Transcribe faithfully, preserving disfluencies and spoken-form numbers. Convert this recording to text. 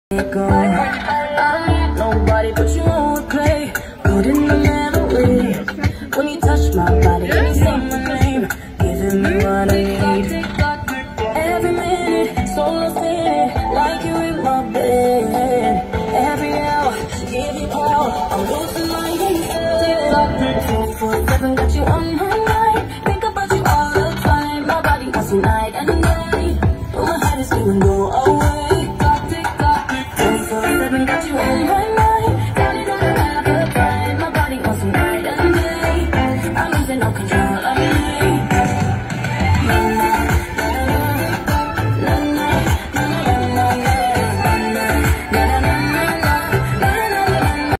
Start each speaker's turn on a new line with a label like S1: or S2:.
S1: go. I don't need nobody but you won't play. Put in the memory. When you touch my body, can you say my name? Giving me what I need. Every minute, so lost in it, like you in my bed. Every hour, give you power. I'm losing my head. twenty-four seven, got you on my mind. Think about you all the time. My body wants you night and day. But my head is feeling go away. Got you on my mind, telling all the time. My body wants some night and day. I'm losing all control.